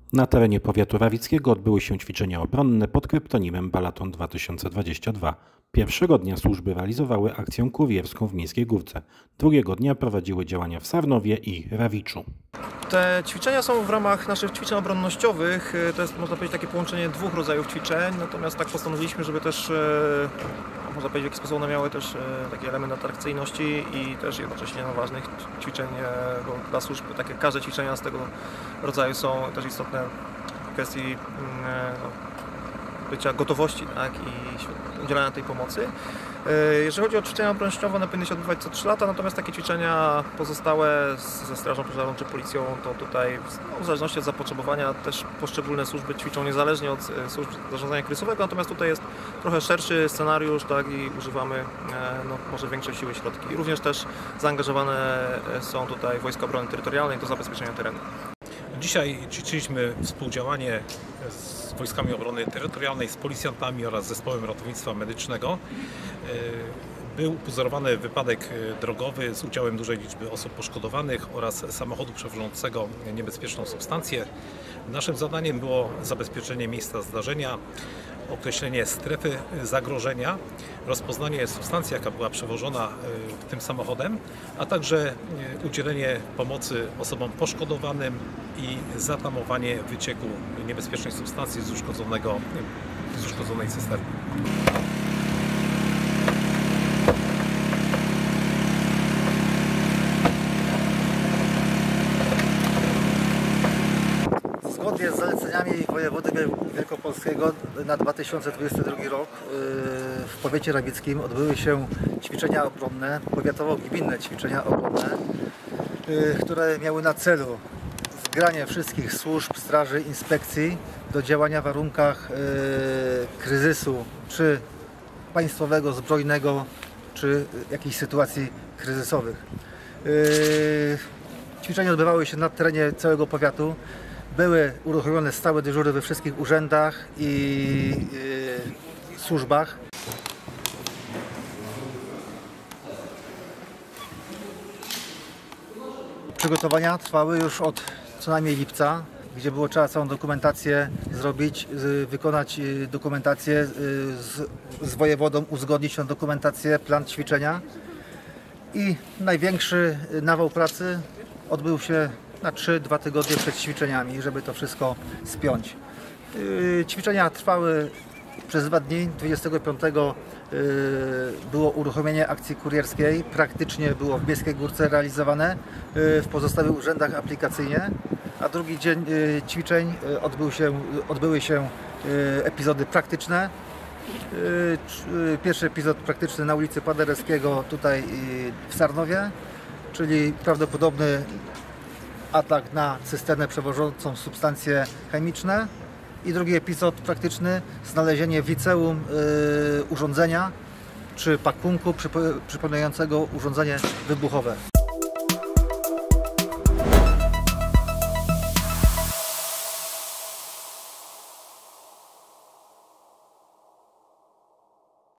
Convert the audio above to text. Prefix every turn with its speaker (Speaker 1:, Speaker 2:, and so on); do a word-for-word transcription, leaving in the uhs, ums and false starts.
Speaker 1: Na terenie powiatu rawickiego odbyły się ćwiczenia obronne pod kryptonimem Balaton dwa tysiące dwadzieścia dwa. Pierwszego dnia służby realizowały akcję kurierską w Miejskiej Górce. Drugiego dnia prowadziły działania w Sarnowie i Rawiczu.
Speaker 2: Te ćwiczenia są w ramach naszych ćwiczeń obronnościowych. To jest, można powiedzieć, takie połączenie dwóch rodzajów ćwiczeń. Natomiast tak postanowiliśmy, żeby też, można powiedzieć, w jakiś sposób one miały też taki element atrakcyjności i też jednocześnie no, ważnych ćwiczeń, bo dla służb, tak jak każde ćwiczenia z tego rodzaju, są też istotne w kwestii no, bycia gotowości, tak, i udzielania tej pomocy. Jeżeli chodzi o ćwiczenia obronnościowe, one powinny się odbywać co trzy lata, natomiast takie ćwiczenia pozostałe ze Strażą Pożarną czy Policją, to tutaj no, w zależności od zapotrzebowania też poszczególne służby ćwiczą niezależnie od służb zarządzania kryzysowego, natomiast tutaj jest trochę szerszy scenariusz, tak, i używamy no, może większej siły środki. Również też zaangażowane są tutaj Wojska Obrony Terytorialnej do zabezpieczenia terenu.
Speaker 3: Dzisiaj ćwiczyliśmy współdziałanie z Wojskami Obrony Terytorialnej, z policjantami oraz zespołem ratownictwa medycznego. Był upozorowany wypadek drogowy z udziałem dużej liczby osób poszkodowanych oraz samochodu przewożącego niebezpieczną substancję. Naszym zadaniem było zabezpieczenie miejsca zdarzenia, określenie strefy zagrożenia, rozpoznanie substancji, jaka była przewożona tym samochodem, a także udzielenie pomocy osobom poszkodowanym i zatamowanie wycieku niebezpiecznej substancji z uszkodzonego, z uszkodzonej cysterny.
Speaker 4: Zgodnie z zaleceniami wojewody wielkopolskiego na dwa tysiące dwudziesty drugi rok w powiecie rawickim odbyły się ćwiczenia obronne, powiatowo-gminne ćwiczenia obronne, które miały na celu zgranie wszystkich służb, straży, inspekcji do działania w warunkach kryzysu, czy państwowego, zbrojnego, czy jakichś sytuacji kryzysowych. Ćwiczenia odbywały się na terenie całego powiatu. Były uruchomione stałe dyżury we wszystkich urzędach i yy, służbach. Przygotowania trwały już od co najmniej lipca, gdzie było trzeba całą dokumentację zrobić, wykonać dokumentację z, z wojewodą, uzgodnić tę dokumentację, plan ćwiczenia. I największy nawał pracy odbył się na trzy dwa tygodnie przed ćwiczeniami, żeby to wszystko spiąć. Yy, ćwiczenia trwały przez dwa dni. dwudziestego piątego yy, było uruchomienie akcji kurierskiej. Praktycznie było w Miejskiej Górce realizowane, yy, w pozostałych urzędach aplikacyjnie. A drugi dzień yy, ćwiczeń yy, odbył się, odbyły się yy, epizody praktyczne. Yy, pierwszy epizod praktyczny na ulicy Paderewskiego, tutaj yy, w Sarnowie, czyli prawdopodobny atak na cysternę przewożącą substancje chemiczne, i drugi epizod praktyczny, znalezienie w liceum yy, urządzenia czy pakunku przypominającego urządzenie wybuchowe.